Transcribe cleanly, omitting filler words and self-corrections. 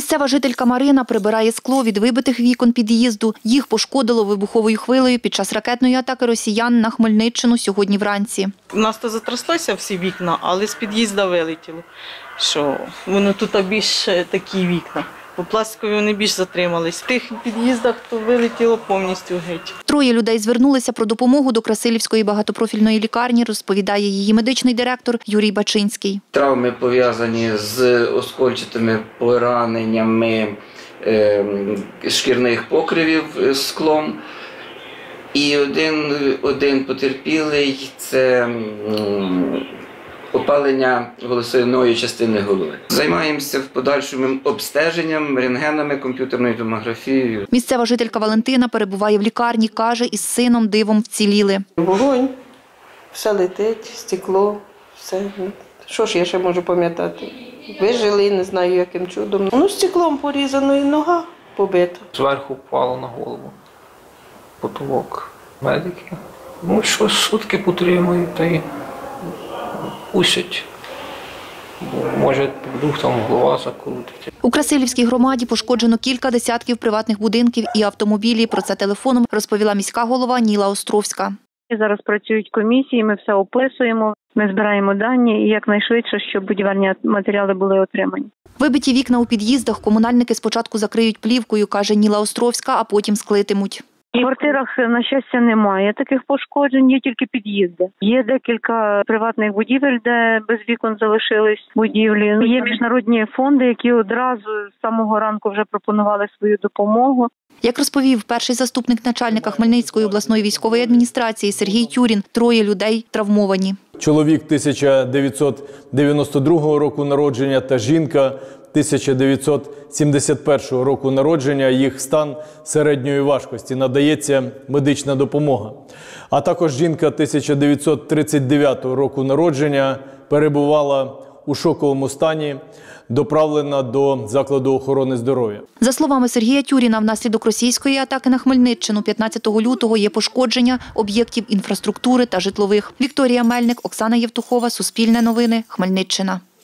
Місцева жителька Марина прибирає скло від вибитих вікон під'їзду. Їх пошкодило вибуховою хвилею під час ракетної атаки росіян на Хмельниччину сьогодні вранці. У нас то затряслося всі вікна, але з під'їзду вилетіло, що воно тут більш такі вікна. По пластикові вони більш затримались. В тих під'їздах то вилетіло повністю геть. Троє людей звернулися про допомогу до Красилівської багатопрофільної лікарні, розповідає її медичний директор Юрій Бачинський. Травми пов'язані з оскольчатими пораненнями шкірних покривів склом. І один потерпілий – це опалення голосової частини голови. Займаємося в подальшому обстеженням, рентгенами, комп'ютерною томографією. Місцева жителька Валентина перебуває в лікарні, каже, із сином дивом вціліли. Вогонь, все летить, стекло, все. Що ж я ще можу пам'ятати? Вижили, не знаю яким чудом. Ну, стеклом порізано і нога побита. Зверху впало на голову потолок. Медики. Ну, що сутки потримують та й пустять. Може, вдруг там голова закрутить. У Красилівській громаді пошкоджено кілька десятків приватних будинків і автомобілів. Про це телефоном розповіла міська голова Ніла Островська. Зараз працюють комісії, ми все описуємо, ми збираємо дані і якнайшвидше, щоб будівельні матеріали були отримані. Вибиті вікна у під'їздах комунальники спочатку закриють плівкою, каже Ніла Островська, а потім склитимуть. В квартирах, на щастя, немає таких пошкоджень, є тільки під'їзди. Є декілька приватних будівель, де без вікон залишились будівлі. Є міжнародні фонди, які одразу з самого ранку вже пропонували свою допомогу. Як розповів перший заступник начальника Хмельницької обласної військової адміністрації Сергій Тюрін, троє людей травмовані. Чоловік 1992 року народження та жінка 1971 року народження. Їх стан середньої важкості, надається медична допомога. А також жінка 1939 року народження перебувала у шоковому стані, доправлена до закладу охорони здоров'я. За словами Сергія Тюріна, внаслідок російської атаки на Хмельниччину 15 лютого є пошкодження об'єктів інфраструктури та житлових. Вікторія Мельник, Оксана Євтухова, Суспільне новини, Хмельниччина.